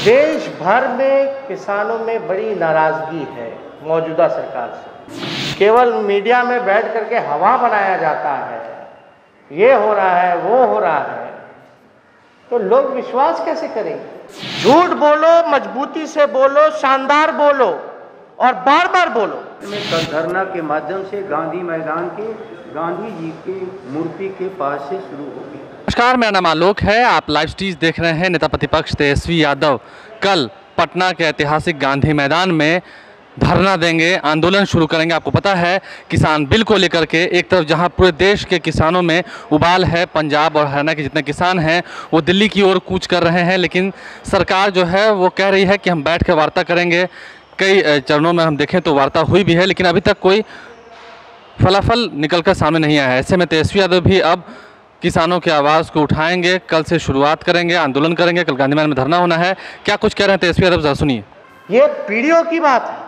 देश भर में किसानों में बड़ी नाराजगी है मौजूदा सरकार से। केवल मीडिया में बैठ करके हवा बनाया जाता है, ये हो रहा है, वो हो रहा है, तो लोग विश्वास कैसे करेंगे। झूठ बोलो, मजबूती से बोलो, शानदार बोलो और बार बार बोलो। कल धरना के माध्यम से गांधी मैदान के गांधी जी के मूर्ति के पास से शुरू होगी। नमस्कार, मेरा नाम आलोक है। आप लाइव स्ट्रीज देख रहे हैं। नेता प्रतिपक्ष तेजस्वी यादव कल पटना के ऐतिहासिक गांधी मैदान में धरना देंगे, आंदोलन शुरू करेंगे। आपको पता है, किसान बिल को लेकर के एक तरफ जहां पूरे देश के किसानों में उबाल है, पंजाब और हरियाणा के जितने किसान हैं वो दिल्ली की ओर कूच कर रहे हैं, लेकिन सरकार जो है वो कह रही है कि हम बैठ कर वार्ता करेंगे। कई चरणों में हम देखें तो वार्ता हुई भी है, लेकिन अभी तक कोई फलाफल निकल कर सामने नहीं आया है। ऐसे में तेजस्वी यादव भी अब किसानों की आवाज़ को उठाएंगे, कल से शुरुआत करेंगे, आंदोलन करेंगे। कल गांधी मैदान में धरना होना है। क्या कुछ कह रहे हैं तेजस्वी यादव, जरा सुनिए। ये पीढ़ियों की बात है,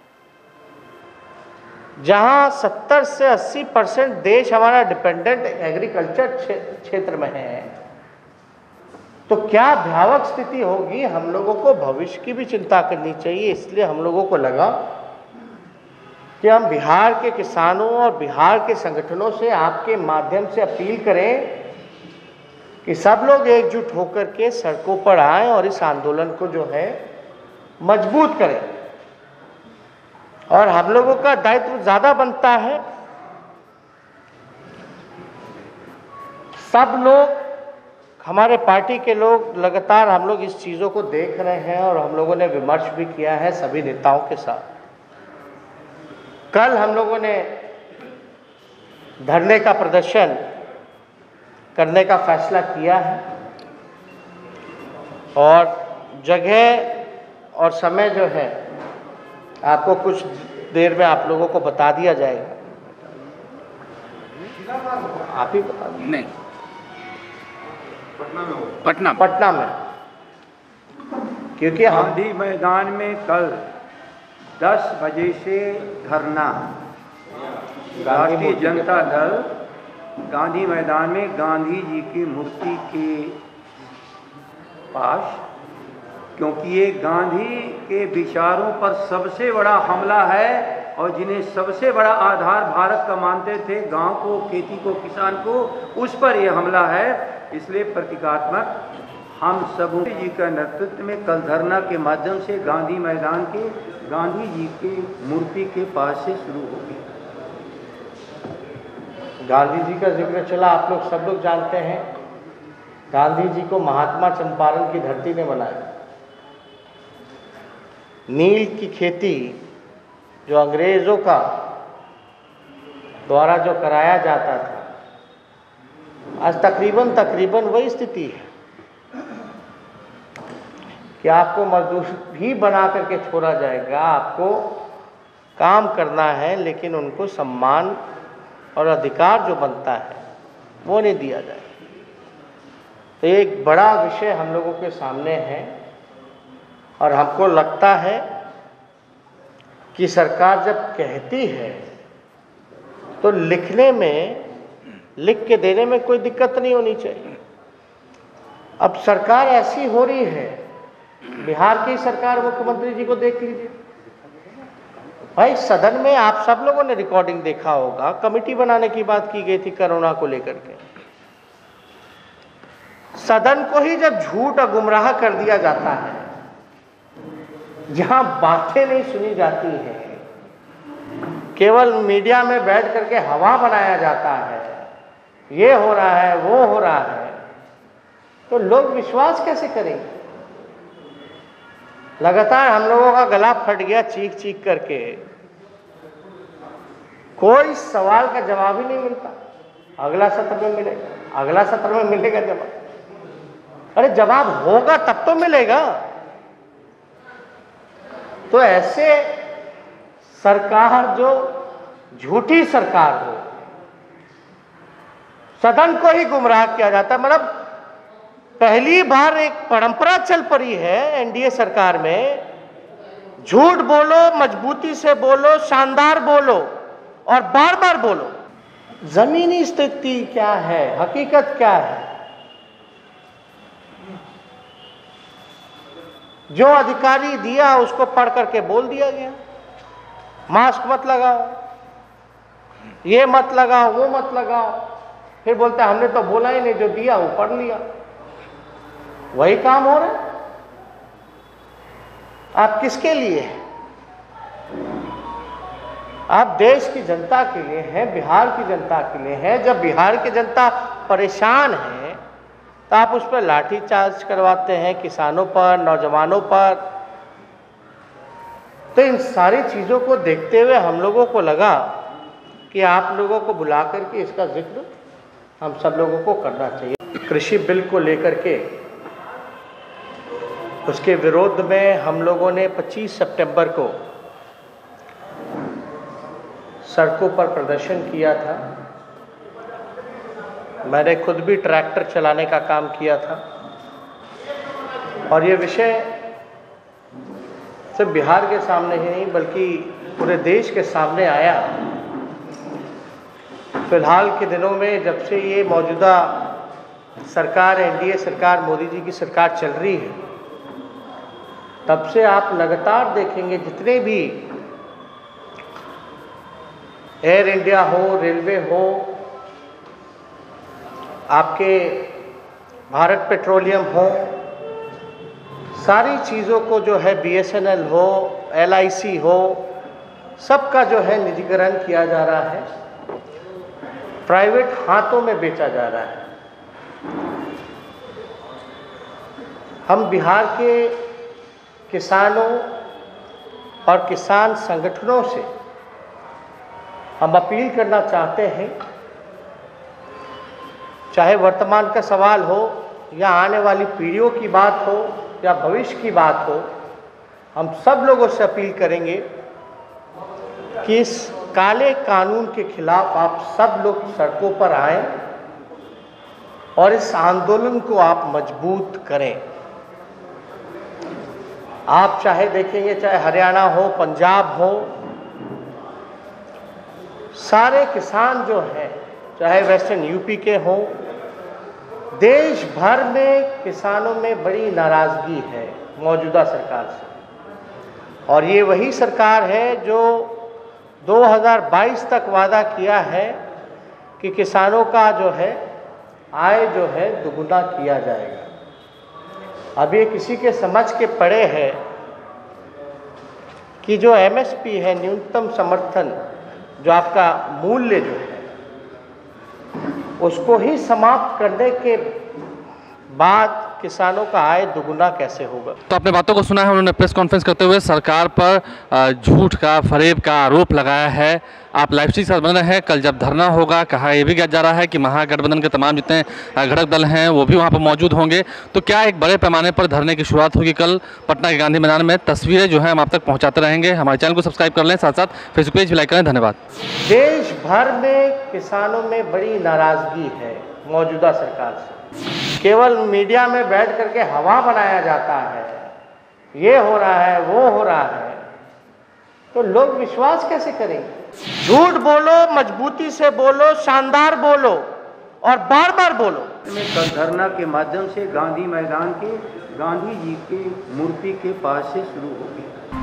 जहां 70 से 80% देश हमारा डिपेंडेंट एग्रीकल्चर क्षेत्र में है, तो क्या भयावह स्थिति होगी। हम लोगों को भविष्य की भी चिंता करनी चाहिए। इसलिए हम लोगों को लगा कि हम बिहार के किसानों और बिहार के संगठनों से आपके माध्यम से अपील करें कि सब लोग एकजुट होकर के सड़कों पर आएं और इस आंदोलन को जो है मजबूत करें। और हम लोगों का दायित्व ज़्यादा बनता है। सब लोग, हमारे पार्टी के लोग लगातार हम लोग इस चीज़ों को देख रहे हैं और हम लोगों ने विमर्श भी किया है सभी नेताओं के साथ। कल हम लोगों ने धरने का प्रदर्शन करने का फैसला किया है और जगह और समय जो है आपको कुछ देर में आप लोगों को बता दिया जाएगा। आप ही बता दीजिए। नहीं, पटना में, क्योंकि गांधी मैदान में कल 10 बजे से धरना। भारतीय जनता दल गांधी मैदान में गांधी जी की मूर्ति के पास, क्योंकि ये गांधी के विचारों पर सबसे बड़ा हमला है और जिन्हें सबसे बड़ा आधार भारत का मानते थे, गांव को, खेती को, किसान को, उस पर यह हमला है। इसलिए प्रतीकात्मक हम सब जी का नेतृत्व में कल धरना के माध्यम से गांधी मैदान के गांधी जी के मूर्ति के पास से शुरू होगी। गांधी जी का जिक्र चला, आप लोग सब लोग जानते हैं गांधी जी को महात्मा चंपारण की धरती ने बनाया। नील की खेती जो अंग्रेजों का द्वारा जो कराया जाता था, आज तकरीबन वही स्थिति है कि आपको मजदूर भी बना करके छोड़ा जाएगा। आपको काम करना है, लेकिन उनको सम्मान और अधिकार जो बनता है वो नहीं दिया जाएगा। तो एक बड़ा विषय हम लोगों के सामने है और हमको लगता है कि सरकार जब कहती है तो लिखने में, लिख के देने में कोई दिक्कत नहीं होनी चाहिए। अब सरकार ऐसी हो रही है, बिहार की सरकार, मुख्यमंत्री जी को देख लीजिए भाई। सदन में आप सब लोगों ने रिकॉर्डिंग देखा होगा, कमेटी बनाने की बात की गई थी कोरोना को लेकर के। सदन को ही जब झूठ और गुमराह कर दिया जाता है, जहां बातें नहीं सुनी जाती है, केवल मीडिया में बैठ करके हवा बनाया जाता है, ये हो रहा है, वो हो रहा है, तो लोग विश्वास कैसे करेंगे। लगातार हम लोगों का गला फट गया चीख चीख करके, कोई सवाल का जवाब ही नहीं मिलता। अगला सत्र में मिलेगा, अगला सत्र में मिलेगा जवाब। अरे जवाब होगा तब तो मिलेगा। तो ऐसे सरकार जो झूठी सरकार हो, सदन को ही गुमराह किया जाता है। मतलब पहली बार एक परंपरा चल पड़ी है एनडीए सरकार में, झूठ बोलो, मजबूती से बोलो, शानदार बोलो और बार बार बोलो। जमीनी स्थिति क्या है, हकीकत क्या है, जो अधिकारी दिया उसको पढ़ करके बोल दिया गया, मास्क मत लगाओ, ये मत लगाओ, वो मत लगाओ। फिर बोलते हमने तो बोला ही नहीं, जो दिया वो पढ़ लिया। वही काम हो रहा है। आप किसके लिए हैं? आप देश की जनता के लिए हैं, बिहार की जनता के लिए हैं। जब बिहार की जनता परेशान है तो आप उस पर लाठीचार्ज करवाते हैं, किसानों पर, नौजवानों पर। तो इन सारी चीज़ों को देखते हुए हम लोगों को लगा कि आप लोगों को बुला करके इसका जिक्र हम सब लोगों को करना चाहिए। कृषि बिल को लेकर के उसके विरोध में हम लोगों ने 25 सितंबर को सड़कों पर प्रदर्शन किया था। मैंने खुद भी ट्रैक्टर चलाने का काम किया था और ये विषय सिर्फ बिहार के सामने ही नहीं बल्कि पूरे देश के सामने आया। फिलहाल के दिनों में जब से ये मौजूदा सरकार, एनडीए सरकार, मोदी जी की सरकार चल रही है, तब से आप लगातार देखेंगे जितने भी एयर इंडिया हो, रेलवे हो, आपके भारत पेट्रोलियम हो, सारी चीज़ों को जो है बीएसएनएल हो, एलआईसी हो, सबका जो है निजीकरण किया जा रहा है, प्राइवेट हाथों में बेचा जा रहा है। हम बिहार के किसानों और किसान संगठनों से हम अपील करना चाहते हैं, चाहे वर्तमान का सवाल हो या आने वाली पीढ़ियों की बात हो या भविष्य की बात हो, हम सब लोगों से अपील करेंगे कि इस काले कानून के खिलाफ आप सब लोग सड़कों पर आएं और इस आंदोलन को आप मजबूत करें। आप चाहे देखेंगे, चाहे हरियाणा हो, पंजाब हो, सारे किसान जो हैं, चाहे वेस्टर्न यूपी के हों, देश भर में किसानों में बड़ी नाराज़गी है मौजूदा सरकार से। और ये वही सरकार है जो 2022 तक वादा किया है कि किसानों का जो है आय जो है दुगुना किया जाएगा। अब ये किसी के समझ के पड़े है कि जो एमएसपी है, न्यूनतम समर्थन, जो आपका मूल्य जो है, उसको ही समाप्त करने के बाद किसानों का आय दुगुना कैसे होगा। तो आपने बातों को सुना है। उन्होंने प्रेस कॉन्फ्रेंस करते हुए सरकार पर झूठ का, फरेब का आरोप लगाया है। आप लाइव स्ट्रीम के साथ बन रहे हैं। कल जब धरना होगा, कहा यह भी कहा जा रहा है कि महागठबंधन के तमाम जितने घटक दल हैं वो भी वहां पर मौजूद होंगे। तो क्या एक बड़े पैमाने पर धरने की शुरुआत होगी कल पटना के गांधी मैदान में? तस्वीरें जो है हम आप तक पहुँचाते रहेंगे। हमारे चैनल को सब्सक्राइब कर लें, साथ साथ फेसबुक पेज भी लाइक करें। धन्यवाद। देश भर में किसानों में बड़ी नाराज़गी है मौजूदा सरकार से। केवल मीडिया में बैठ करके हवा बनाया जाता है, ये हो रहा है, वो हो रहा है, तो लोग विश्वास कैसे करेंगे? झूठ बोलो, मजबूती से बोलो, शानदार बोलो और बार बार बोलो। कल धरना के माध्यम से गांधी मैदान के गांधी जी के मूर्ति के पास से शुरू होगी।